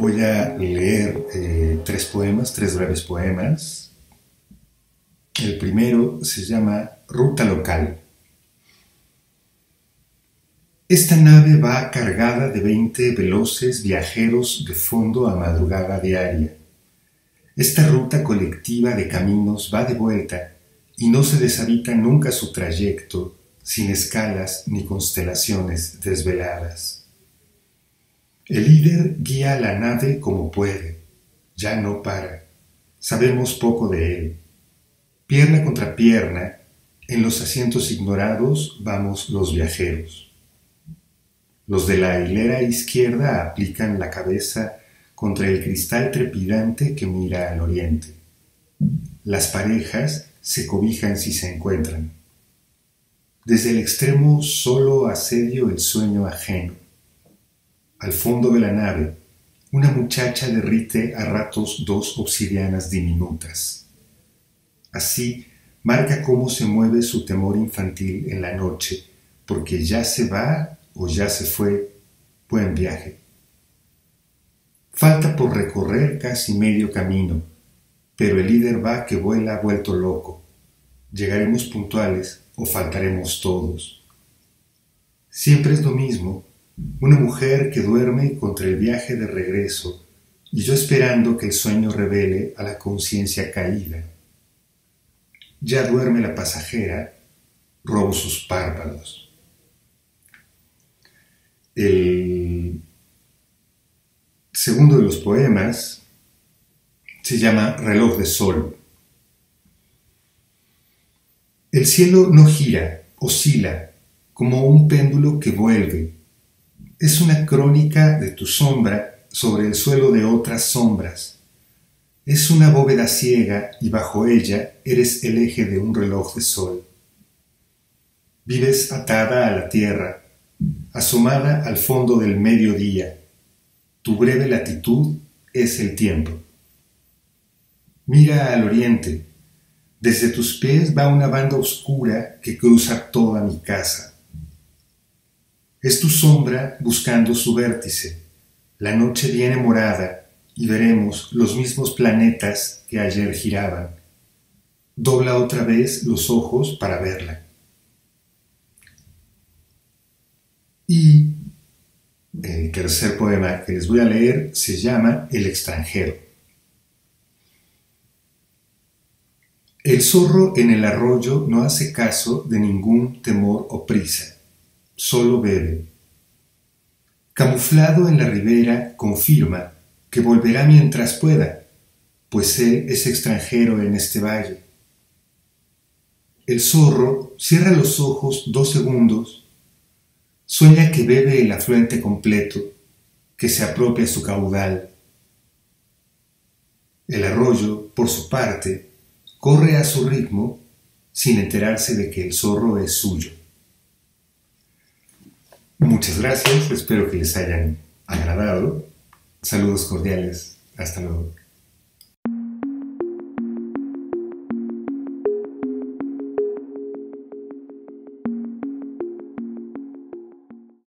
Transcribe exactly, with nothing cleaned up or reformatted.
Voy a leer eh, tres poemas, tres breves poemas. El primero se llama Ruta Local. Esta nave va cargada de veinte veloces viajeros de fondo a madrugada diaria. Esta ruta colectiva de caminos va de vuelta y no se deshabita nunca su trayecto sin escalas ni constelaciones desveladas. El líder guía la nave como puede, ya no para, sabemos poco de él. Pierna contra pierna, en los asientos ignorados vamos los viajeros. Los de la hilera izquierda aplican la cabeza contra el cristal trepidante que mira al oriente. Las parejas se cobijan si se encuentran. Desde el extremo solo asedio el sueño ajeno. Al fondo de la nave, una muchacha derrite a ratos dos obsidianas diminutas. Así marca cómo se mueve su temor infantil en la noche, porque ya se va o ya se fue, buen viaje. Falta por recorrer casi medio camino, pero el líder va que vuela vuelto loco. Llegaremos puntuales o faltaremos todos. Siempre es lo mismo, una mujer que duerme contra el viaje de regreso y yo esperando que el sueño revele a la conciencia caída. Ya duerme la pasajera, robo sus párpados. El segundo de los poemas se llama Reloj de Sol. El cielo no gira, oscila, como un péndulo que vuelve. Es una crónica de tu sombra sobre el suelo de otras sombras. Es una bóveda ciega y bajo ella eres el eje de un reloj de sol. Vives atada a la tierra, asomada al fondo del mediodía. Tu breve latitud es el tiempo. Mira al oriente. Desde tus pies va una banda oscura que cruza toda mi casa. Es tu sombra buscando su vértice. La noche viene morada y veremos los mismos planetas que ayer giraban. Dobla otra vez los ojos para verla. Y el tercer poema que les voy a leer se llama El extranjero. El zorro en el arroyo no hace caso de ningún temor o prisa, solo bebe. Camuflado en la ribera, confirma que volverá mientras pueda, pues él es extranjero en este valle. El zorro cierra los ojos dos segundos, sueña que bebe el afluente completo, que se apropia su caudal. El arroyo, por su parte, corre a su ritmo sin enterarse de que el zorro es suyo. Muchas gracias, espero que les hayan agradado. Saludos cordiales, hasta luego.